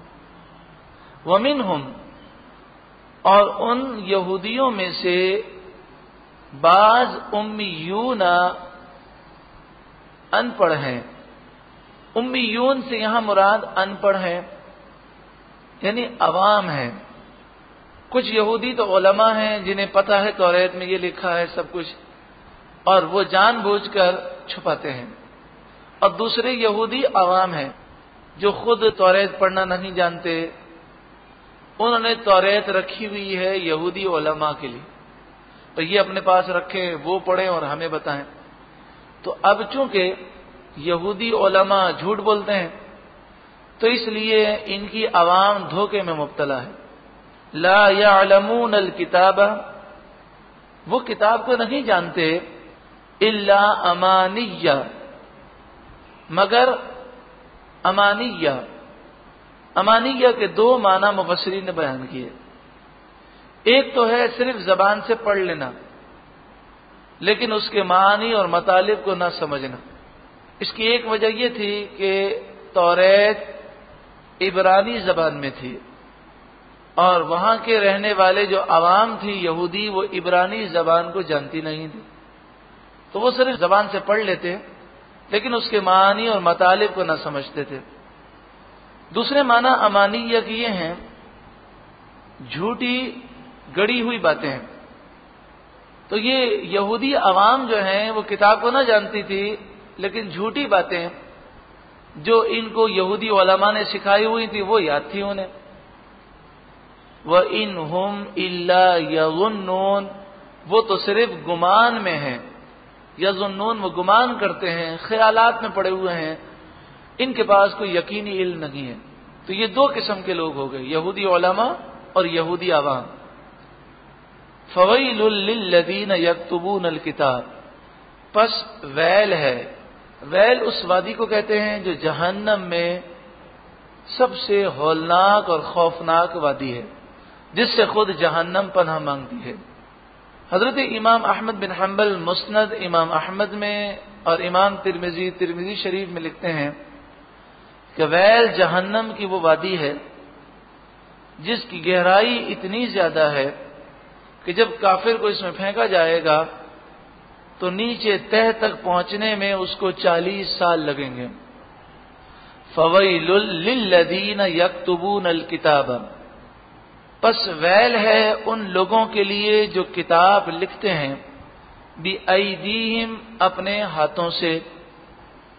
ومنہم، اور ان یہودیوں میں سے بعض امیون، ان پڑھ ہیں. امیون سے یہاں مراد ان پڑھ ہیں، یعنی عوام ہیں. کچھ یہودی تو علماء ہیں جنہیں پتہ ہے توریت میں یہ لکھا ہے سب کچھ، اور وہ جان بوجھ کر چھپاتے ہیں. اور دوسرے یہودی عوام ہیں جو خود توریت پڑھنا نہیں جانتے. انہوں نے توریت رکھی ہوئی ہے یہودی علماء کے لیے، تو یہ اپنے پاس رکھیں، وہ پڑھیں اور ہمیں بتائیں. تو اب چونکہ یہودی علماء جھوٹ بولتے ہیں تو اس لیے ان کی عوام دھوکے میں مبتلا ہے. لا یعلمون الکتاب، وہ کتاب کو نہیں جانتے، الا امانیہ، مگر امانیہ. امانیہ کے دو معنی مفسرین نے بیان کیے. ایک تو ہے صرف زبان سے پڑھ لینا لیکن اس کے معنی اور مطالب کو نہ سمجھنا. اس کی ایک وجہ یہ تھی کہ توریت عبرانی زبان میں تھی اور وہاں کے رہنے والے جو عوام تھی یہودی، وہ عبرانی زبان کو جانتی نہیں تھی، تو وہ صرف زبان سے پڑھ لیتے لیکن اس کے معنی اور مطالب کو نہ سمجھتے تھے. دوسرے معنی امانیہ کی یہ ہیں جھوٹی گڑی ہوئی باتیں ہیں. تو یہ یہودی عوام جو ہیں وہ کتاب کو نہ جانتی تھی لیکن جھوٹی باتیں جو ان کو یہودی علماء نے سکھائی ہوئی تھی وہ یاد تھی انہیں. وَإِنْهُمْ إِلَّا يَظُنُّونَ، وہ تو صرف گمان میں ہیں. یظنون، وہ گمان کرتے ہیں، خیالات میں پڑے ہوئے ہیں، ان کے پاس کوئی یقینی علم نہیں ہے. تو یہ دو قسم کے لوگ ہو گئے، یہودی علماء اور یہودی عوام. فَوَيْلٌ لِّلَّذِينَ يَكْتُبُونَ الْكِتَابَ، پس ویل ہے. ویل اس وادی کو کہتے ہیں جو جہنم میں سب سے ہولناک اور خوفناک وادی ہے، جس سے خود جہنم پناہ مانگتی ہے. حضرت امام احمد بن حنبل مسند امام احمد میں اور امام ترمذی ترمذی شریف میں لکھتے ہیں کہ ویل جہنم کی وہ وادی ہے جس کی گہرائی اتنی زیادہ ہے کہ جب کافر کو اس میں پھینکا جائے گا تو نیچے تہ تک پہنچنے میں اس کو چالیس سال لگیں گے. فَوَيْلٌ لِّلَّذِينَ يَكْتُبُونَ الْكِتَابَ، پس ویل ہے ان لوگوں کے لیے جو کتاب لکھتے ہیں بِأَيْدِيهِمْ، اپنے ہاتھوں سے،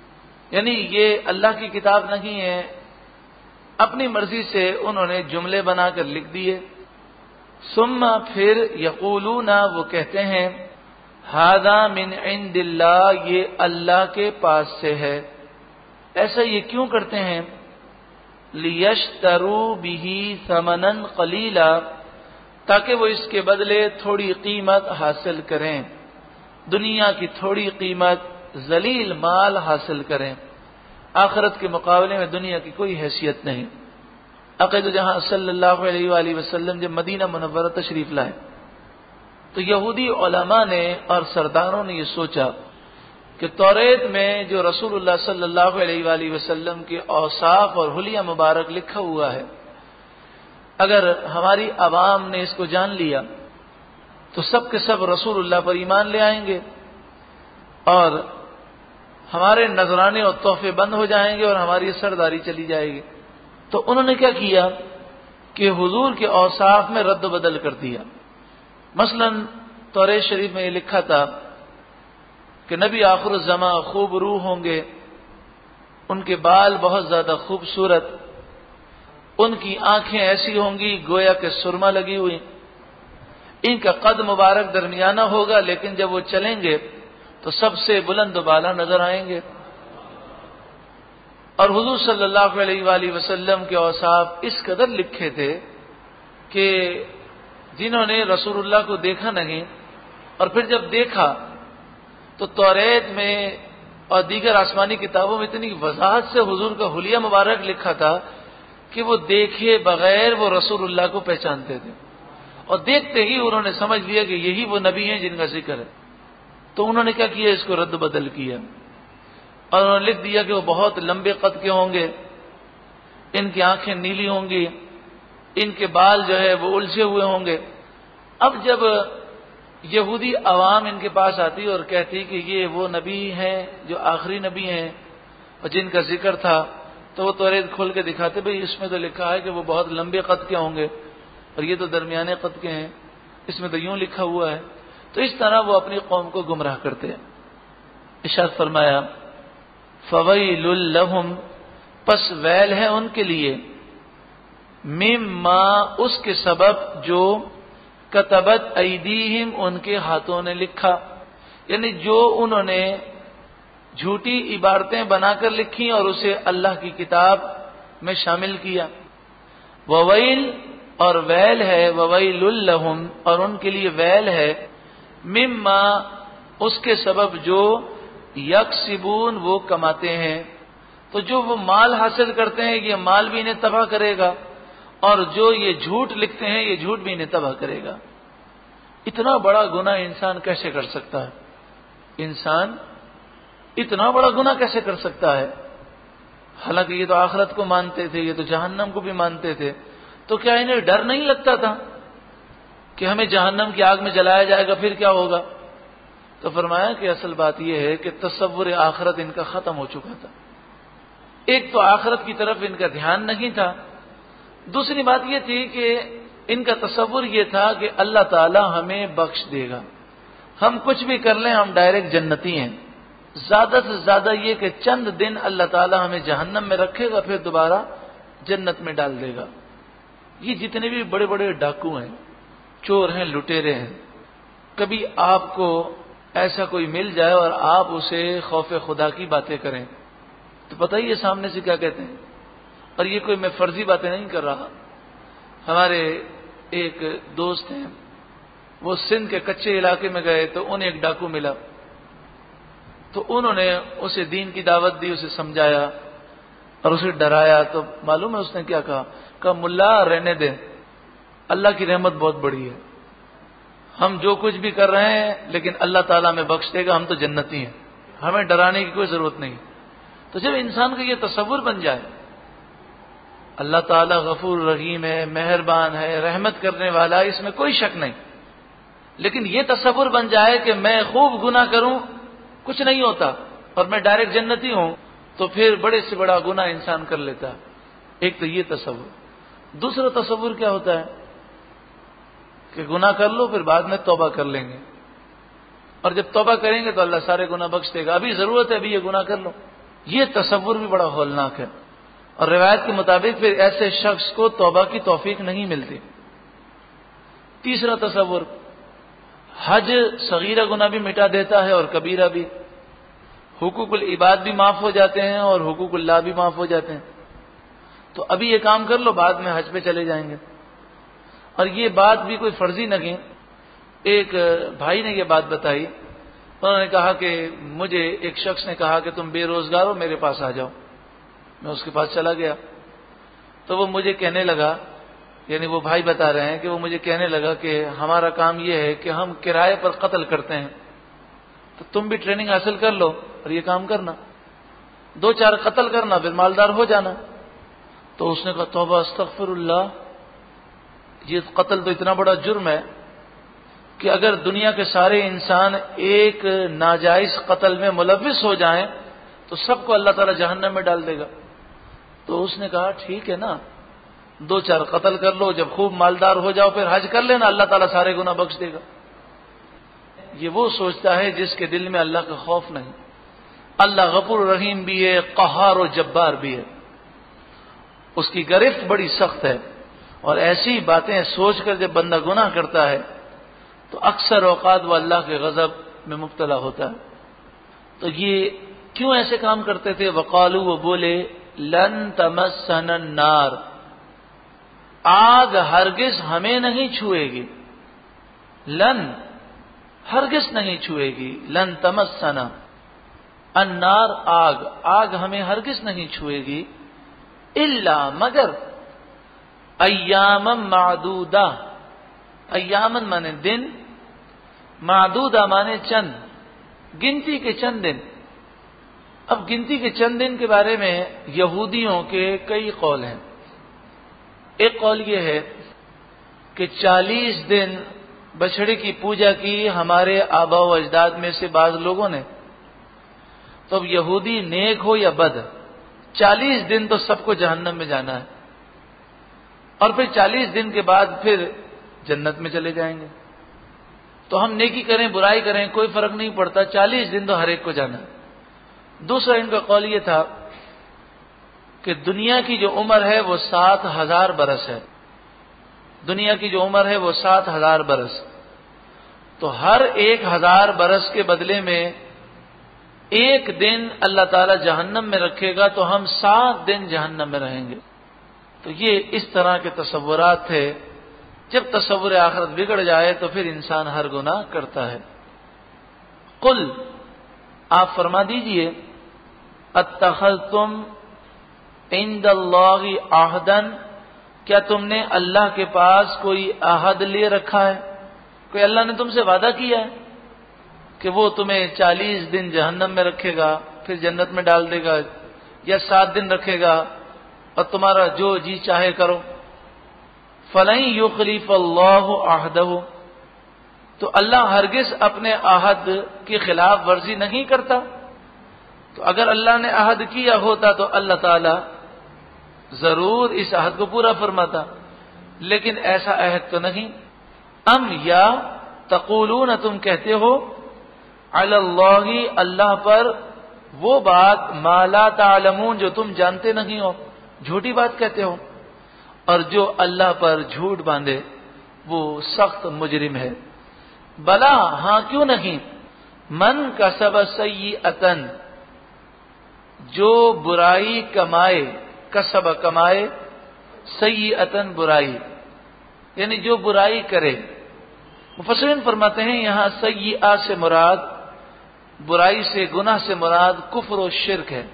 یعنی یہ اللہ کی کتاب نہیں ہے، اپنی مرضی سے انہوں نے جملے بنا کر لکھ دیے. ثم پھر یقولون وہ کہتے ہیں ھذا من عند اللہ، یہ اللہ کے پاس سے ہے. ایسا یہ کیوں کرتے ہیں؟ لیشتروا بہ ثمنا قلیلا، تاکہ وہ اس کے بدلے تھوڑی قیمت حاصل کریں، دنیا کی تھوڑی قیمت، ذلیل مال حاصل کریں. آخرت کے مقابلے میں دنیا کی کوئی حیثیت نہیں. عقید جہاں صلی اللہ علیہ وآلہ وسلم جب مدینہ منورہ تشریف لائے تو یہودی علماء نے اور سرداروں نے یہ سوچا کہ توریت میں جو رسول اللہ صلی اللہ علیہ وآلہ وسلم کے اوصاف اور حلیہ مبارک لکھا ہوا ہے، اگر ہماری عوام نے اس کو جان لیا تو سب کے سب رسول اللہ پر ایمان لے آئیں گے اور ہمارے نذرانے اور تحفے بند ہو جائیں گے اور ہماری سرداری چلی جائے گی. تو انہوں نے کیا کیا کہ حضور کے اوصاف میں رد و بدل کر دیا. مثلا توریت شریف میں یہ لکھا تھا کہ نبی آخر الزماں خوب روح ہوں گے، ان کے بال بہت زیادہ خوبصورت، ان کی آنکھیں ایسی ہوں گی گویا کہ سرما لگی ہوئی، ان کا قد مبارک درمیانہ ہوگا لیکن جب وہ چلیں گے تو سب سے بلند و بالا نظر آئیں گے. اور حضور صلی اللہ علیہ وآلہ وسلم کے اوصاف اس قدر لکھے تھے کہ جنہوں نے رسول اللہ کو دیکھا نہیں اور پھر جب دیکھا تو توریت میں اور دیگر آسمانی کتابوں میں اتنی وضاحت سے حضور کا حلیہ مبارک لکھا تھا کہ وہ دیکھے بغیر وہ رسول اللہ کو پہچانتے تھے، اور دیکھتے ہی انہوں نے سمجھ لیا کہ یہی وہ نبی ہیں جن کا ذکر ہے. تو انہوں نے کیا کیا، اس کو رد بدل کیا اور انہوں نے لکھ دیا کہ وہ بہت لمبے قد کے ہوں گے، ان کی آنکھیں نیلی ہوں گی، ان کے بال جو ہے وہ الجھے ہوئے ہوں گے. اب جب یہودی عوام ان کے پاس آتی اور کہتی کہ یہ وہ نبی ہیں جو آخری نبی ہیں اور جن کا ذکر تھا، تو وہ توریت کھول کے دکھاتے بھئی اس میں تو لکھا ہے کہ وہ بہت لمبے قد کے ہوں گے اور یہ تو درمیانے قد کے ہیں، اس میں تو یوں لکھا ہوا ہے. تو اس طرح وہ اپنی قوم کو گمراہ کرتے ہیں. ارشاد فرمایا فویل لہم، پس ویل ہے ان کے لیے، مما اس کے سبب جو کتبت ایدیہم ان کے ہاتھوں نے لکھا، یعنی جو انہوں نے جھوٹی عبارتیں بنا کر لکھی اور اسے اللہ کی کتاب میں شامل کیا. وویل اور ویل ہے، وویل لہم اور ان کے لیے ویل ہے، مما اس کے سبب جو یکسبون وہ کماتے ہیں. تو جو وہ مال حاصل کرتے ہیں یہ مال بھی انہیں تباہ کرے گا، اور جو یہ جھوٹ لکھتے ہیں یہ جھوٹ بھی انہیں تباہ کرے گا. اتنا بڑا گناہ انسان کیسے کر سکتا ہے؟ انسان اتنا بڑا گناہ کیسے کر سکتا ہے؟ حالانکہ یہ تو آخرت کو مانتے تھے، یہ تو جہنم کو بھی مانتے تھے. تو کیا انہیں ڈر نہیں لگتا تھا کہ ہمیں جہنم کی آگ میں جلایا جائے گا پھر کیا ہوگا؟ تو فرمایا کہ اصل بات یہ ہے کہ تصور آخرت ان کا ختم ہو چکا تھا. ایک تو آخرت کی طرف ان کا دھیان نہیں تھا، دوسری بات یہ تھی کہ ان کا تصور یہ تھا کہ اللہ تعالی ہمیں بخش دے گا، ہم کچھ بھی کر لیں ہم ڈائریکٹ جنتی ہیں. زیادہ سے زیادہ یہ کہ چند دن اللہ تعالی ہمیں جہنم میں رکھے گا پھر دوبارہ جنت میں ڈال دے گا. یہ جتنے بھی بڑے بڑے ڈاکو ہیں، چور ہیں، لٹیرے ہیں، کبھی آپ کو ایسا کوئی مل جائے اور آپ اسے خوف خدا کی باتیں کریں تو پتہ ہی ہے سامنے سے کیا کہتے ہیں. اور یہ کوئی میں فرضی باتیں نہیں کر رہا. ہمارے ایک دوست ہیں، وہ سندھ کے کچے علاقے میں گئے تو انہیں ایک ڈاکو ملا، تو انہوں نے اسے دین کی دعوت دی، اسے سمجھایا اور اسے ڈرایا. تو معلوم ہے اس نے کیا کہا؟ کہ ملا رہنے دیں، اللہ کی رحمت بہت بڑی ہے، ہم جو کچھ بھی کر رہے ہیں لیکن اللہ تعالیٰ ہمیں بخش دے گا، ہم تو جنتی ہیں، ہمیں ڈرانے کی کوئی ضرورت نہیں. تو جب انسان کا یہ تصور بن جائے اللہ تعالیٰ غفور رحیم ہے، مہربان ہے، رحمت کرنے والا ہے، اس میں کوئی شک نہیں، لیکن یہ تصور بن جائے کہ میں خوب گناہ کروں کچھ نہیں ہوتا اور میں ڈائریکٹ جنتی ہوں، تو پھر بڑے سے بڑا گناہ انسان کر لیتا ہے. ایک تو یہ تصور. دوسرا تصور کیا ہوتا ہے کہ گناہ کر لو پھر بعد میں توبہ کر لیں گے، اور جب توبہ کریں گے تو اللہ سارے گناہ بخش دے گا، ابھی ضرورت ہے ابھی یہ گناہ کر لو. یہ تصور بھی بڑا ہولناک ہے، اور روایت کے مطابق پھر ایسے شخص کو توبہ کی توفیق نہیں ملتی۔ تیسرا تصور، حج صغیرہ گناہ بھی مٹا دیتا ہے اور کبیرہ بھی، حقوق العباد بھی معاف ہو جاتے ہیں اور حقوق اللہ بھی معاف ہو جاتے ہیں، تو ابھی یہ کام کر لو، بعد میں حج پہ چلے جائیں گے۔ اور یہ بات بھی کوئی فرضی نہ کہ ایک بھائی نے یہ بات بتائی، انہوں نے کہا کہ مجھے ایک شخص نے کہا کہ تم بے روزگار ہو، میرے پاس آ جاؤ۔ میں اس کے پاس چلا گیا تو وہ مجھے کہنے لگا، یعنی وہ بھائی بتا رہے ہیں کہ وہ مجھے کہنے لگا کہ ہمارا کام یہ ہے کہ ہم کرائے پر قتل کرتے ہیں، تو تم بھی ٹریننگ حاصل کر لو اور یہ کام کرنا، دو چار قتل کرنا، پھر مالدار ہو جانا۔ تو اس نے کہا توبہ استغفر اللہ، یہ قتل تو اتنا بڑا جرم ہے کہ اگر دنیا کے سارے انسان ایک ناجائز قتل میں ملوث ہو جائیں تو سب کو اللہ تعالی جہنم میں ڈال دے گا۔ تو اس نے کہا ٹھیک ہے نا، دو چار قتل کر لو، جب خوب مالدار ہو جاؤ پھر حج کر لینا، اللہ تعالیٰ سارے گناہ بخش دے گا۔ یہ وہ سوچتا ہے جس کے دل میں اللہ کا خوف نہیں۔ اللہ غفور رحیم بھی ہے، قہار و جبار بھی ہے، اس کی گرفت بڑی سخت ہے، اور ایسی باتیں سوچ کر جب بندہ گناہ کرتا ہے تو اکثر اوقات وہ اللہ کے غضب میں مبتلا ہوتا ہے۔ تو یہ کیوں ایسے کام کرتے تھے؟ وقالو، وہ بولے لن تمسنا النار، آگ ہرگز ہمیں نہیں چھوئے گی، لن ہرگز نہیں چھوئے گی، لن تمسنا النار، آگ آگ ہمیں ہرگز نہیں چھوئے گی، الا مگر ایام معدودہ، ایامن مانے دن، معدودہ مانے چند، گنتی کے چند دن۔ اب گنتی کے چند دن کے بارے میں یہودیوں کے کئی قول ہیں۔ ایک قول یہ ہے کہ چالیس دن بچڑے کی پوجا کی ہمارے آبا و اجداد میں سے بعض لوگوں نے، تو اب یہودی نیک ہو یا بد، چالیس دن تو سب کو جہنم میں جانا ہے، اور پھر چالیس دن کے بعد پھر جنت میں چلے جائیں گے۔ تو ہم نیکی کریں برائی کریں کوئی فرق نہیں پڑتا، چالیس دن تو ہر ایک کو جانا ہے۔ دوسرا ان کا قول یہ تھا کہ دنیا کی جو عمر ہے وہ سات ہزار برس ہے، دنیا کی جو عمر ہے وہ سات ہزار برس، تو ہر ایک ہزار برس کے بدلے میں ایک دن اللہ تعالی جہنم میں رکھے گا، تو ہم سات دن جہنم میں رہیں گے۔ تو یہ اس طرح کے تصورات تھے۔ جب تصور آخرت بگڑ جائے تو پھر انسان ہر گناہ کرتا ہے۔ قل، آپ فرما دیجئے، اتخذتم عند اللہ عہدا، کیا تم نے اللہ کے پاس کوئی عہد لے رکھا ہے؟ کوئی اللہ نے تم سے وعدہ کیا ہے کہ وہ تمہیں چالیس دن جہنم میں رکھے گا پھر جنت میں ڈال دے گا، یا سات دن رکھے گا اور تمہارا جو جی چاہے کرو؟ فَلَن يُخْلِفَ اللَّهُ عَهْدَهُ، تو اللہ ہرگز اپنے عہد کی خلاف ورزی نہیں کرتا۔ تو اگر اللہ نے عہد کیا ہوتا تو اللہ تعالی ضرور اس عہد کو پورا فرماتا، لیکن ایسا عہد تو نہیں۔ ام یا تقولون، تم کہتے ہو، علی اللہ، اللہ پر وہ بات ما لا تعلمون، جو تم جانتے نہیں ہو، جھوٹی بات کہتے ہو، اور جو اللہ پر جھوٹ باندھے وہ سخت مجرم ہے۔ بلا، ہاں کیوں نہیں، من کسب سیئۃ، جو برائی کمائے، کسب کمائے، سیئۃ برائی، یعنی جو برائی کرے۔ مفسرین فرماتے ہیں یہاں سیئہ سے مراد، برائی سے گناہ سے مراد کفر و شرک ہے۔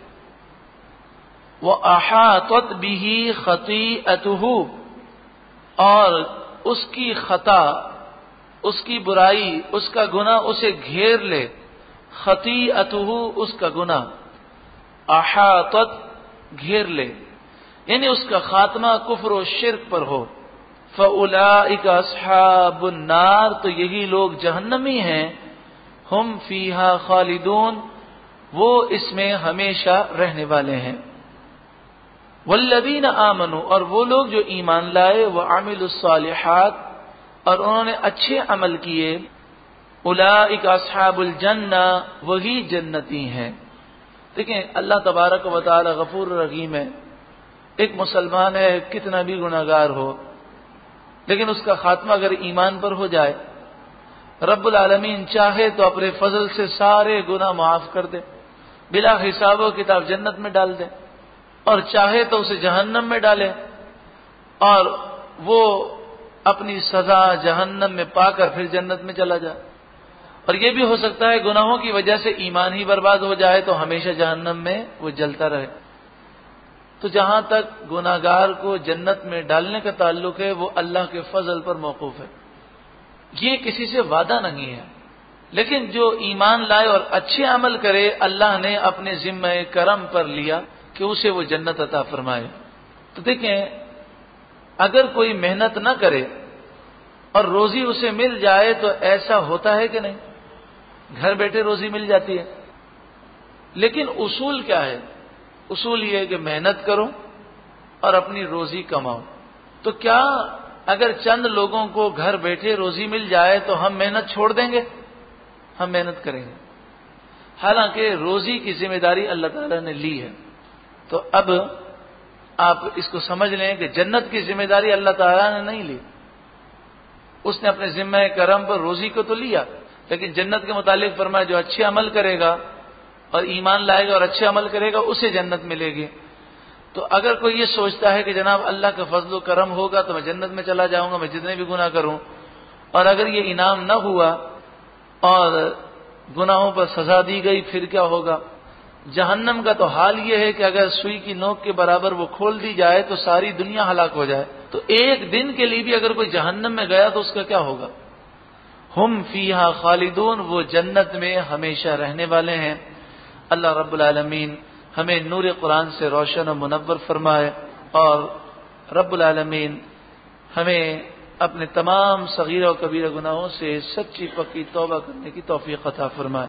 وَأَحَاطَتْ بِهِ خَطِيئَتُهُ، اور اس کی خطا، اس کی برائی، اس کا گناہ اسے گھیر لے، خطیئتہ، اس کا گناہ، احاطت، گھیر لے، یعنی اس کا خاتمہ کفر و شرک پر ہو۔ فَأُولَئِكَ أَصْحَابُ النَّارِ، تو یہی لوگ جہنمی ہیں، ہم فیہا خالدون، وہ اس میں ہمیشہ رہنے والے ہیں۔ والذین آمنوا، اور وہ لوگ جو ایمان لائے، وعملوا الصالحات، اور انہوں نے اچھے عمل کیے، اولئک اصحاب الجنہ، وہی جنتی ہیں۔ دیکھیں اللہ تبارک و تعالی غفور رحیم ہے. ایک مسلمان ہے کتنا بھی گناہگار ہو لیکن اس کا خاتمہ اگر ایمان پر ہو جائے رب العالمین چاہے تو اپنے فضل سے سارے گناہ معاف کر دے, بلا حساب و کتاب جنت میں ڈال دے, اور چاہے تو اسے جہنم میں ڈالے اور وہ اپنی سزا جہنم میں پا کر پھر جنت میں چلا جائے. اور یہ بھی ہو سکتا ہے گناہوں کی وجہ سے ایمان ہی برباد ہو جائے تو ہمیشہ جہنم میں وہ جلتا رہے. تو جہاں تک گناہگار کو جنت میں ڈالنے کا تعلق ہے وہ اللہ کے فضل پر موقوف ہے, یہ کسی سے وعدہ نہیں ہے. لیکن جو ایمان لائے اور اچھے عمل کرے اللہ نے اپنے ذمہ کرم پر لیا کہ اسے وہ جنت عطا فرمائے. تو دیکھیں اگر کوئی محنت نہ کرے اور روزی اسے مل جائے تو ایسا ہوتا ہے کہ نہیں, گھر بیٹھے روزی مل جاتی ہے. لیکن اصول کیا ہے؟ اصول یہ ہے کہ محنت کرو اور اپنی روزی کماؤ. تو کیا اگر چند لوگوں کو گھر بیٹھے روزی مل جائے تو ہم محنت چھوڑ دیں گے؟ ہم محنت کریں گے. حالانکہ روزی کی ذمہ داری اللہ تعالیٰ نے لی ہے. تو اب آپ اس کو سمجھ لیں کہ جنت کی ذمہ داری اللہ تعالیٰ نے نہیں لی, اس نے اپنے ذمہ کرم پر روزی کو تو لیا لیکن جنت کے متعلق فرمایا جو اچھے عمل کرے گا اور ایمان لائے گا اور اچھے عمل کرے گا اسے جنت ملے گی. تو اگر کوئی یہ سوچتا ہے کہ جناب اللہ کا فضل و کرم ہوگا تو میں جنت میں چلا جاؤں گا میں جتنے بھی گناہ کروں, اور اگر یہ انعام نہ ہوا اور گناہوں پر سزا دی گئی پھر کیا ہوگا؟ جہنم کا تو حال یہ ہے کہ اگر سوئی کی نوک کے برابر وہ کھول دی جائے تو ساری دنیا ہلاک ہو جائے. تو ایک دن کے لیے بھی اگر کوئی جہنم میں گیا تو اس کا کیا ہوگا؟ ہم فیہا خالدون, وہ جنت میں ہمیشہ رہنے والے ہیں. اللہ رب العالمین ہمیں نور قرآن سے روشن و منور فرمائے اور رب العالمین ہمیں اپنے تمام صغیرہ و کبیرہ گناہوں سے سچی پکی توبہ کرنے کی توفیق عطا فرمائے.